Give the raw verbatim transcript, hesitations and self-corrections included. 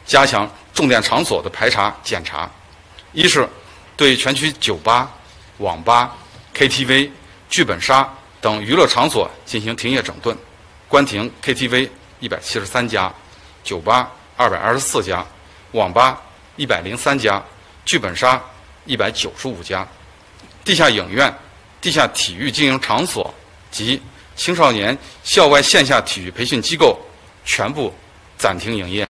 加强重点场所的排查检查。一是对全区酒吧、网吧、K T V、剧本杀等娱乐场所进行停业整顿，关停 K T V 一百七十三家，酒吧二百二十四家，网吧一百零三家，剧本杀一百九十五家，地下影院、地下体育经营场所及青少年校外线下体育培训机构全部暂停营业。